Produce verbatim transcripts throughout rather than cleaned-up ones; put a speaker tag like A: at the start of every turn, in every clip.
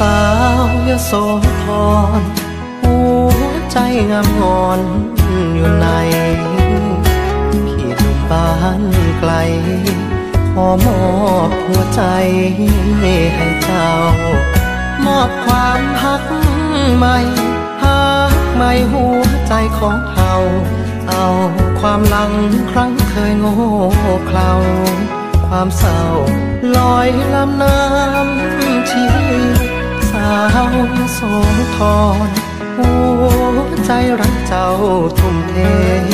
A: าวยโสธรหัวใจงามงอนอยู่ในพี่หนุ่มบ้านไกลขอมอบหัวใจให้เจ้ามอบความฮักใหม่ฮักใหม่หัวใจของเฮาเอาความหลังครั้งเคยโง่เขลาความเศร้าลอยลำน้ำชีสาวยโสธรหัวใจรักเจ้าทุ่มเท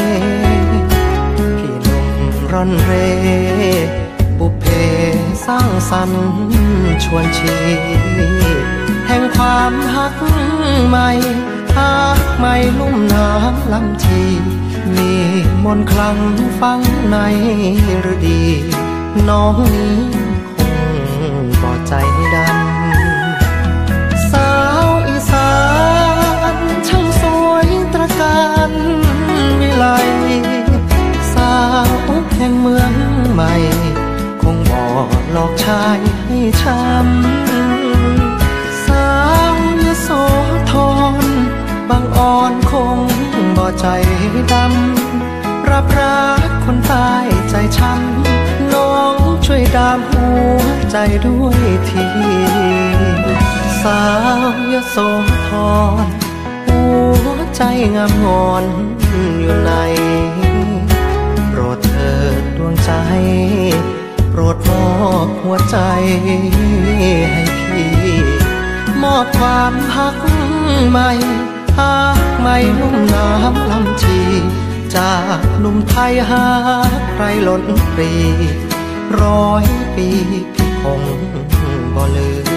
A: พี่หนุ่มร่อนเรบุพเพสร้างสรรค์ชวนชีแห่งความฮักใหม่ฮักใหม่ลุ่มน้ำลำชีมีมนต์คลังฟังในฤดีน้องนี้คงบ่ใจดำสาวอีสานช่างสวยตระการวิไลสาวแห่งเมืองใหม่คงบ่หลอกชายให้ช้ำสาวยโสธรบางอ่อนคงบ่ใจดำรับรักคนตายใจช้ำน้องช่วยดามหัวใจด้วยทีสาวยโสธรหัวใจงามงอนอยู่ในโปรดเถิดดวงใจโปรดมอบหัวใจให้พี่มอบความฮักใหม่ฮักใหม่ลุ่มน้ำลำชีจากหนุ่มไทยหาใครล้นปรีร้อยปีพี่คงบ่ลืม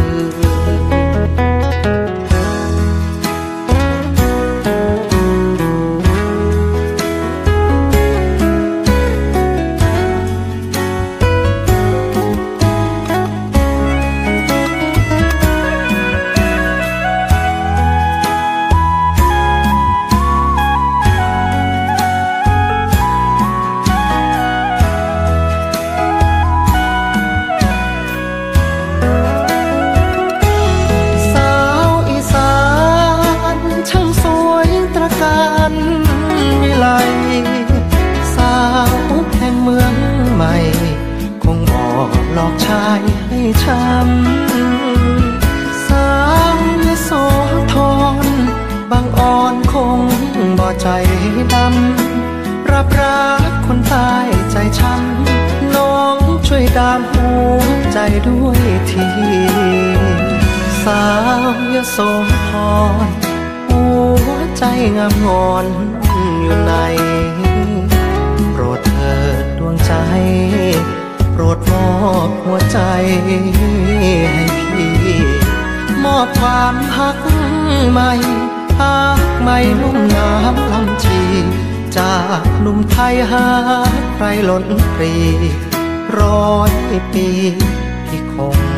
A: สาวแห่งเมืองใหม่คงบ่หลอกชายให้ช้ำสาวยโสธรบางอ่อนคงบ่ใจดำรับรักคนตายใจช้ำน้องช่วยดามหัวใจด้วยทีสาวยโสธรหัวใจงามงอนอยู่ในโปรดเถิดดวงใจโปรดมอบหัวใจให้พี่มอบความฮักใหม่ฮักใหม่ลุ่มน้ำลำชีจากหนุ่มไทยหาใครล้นปรีร้อยปีพี่คง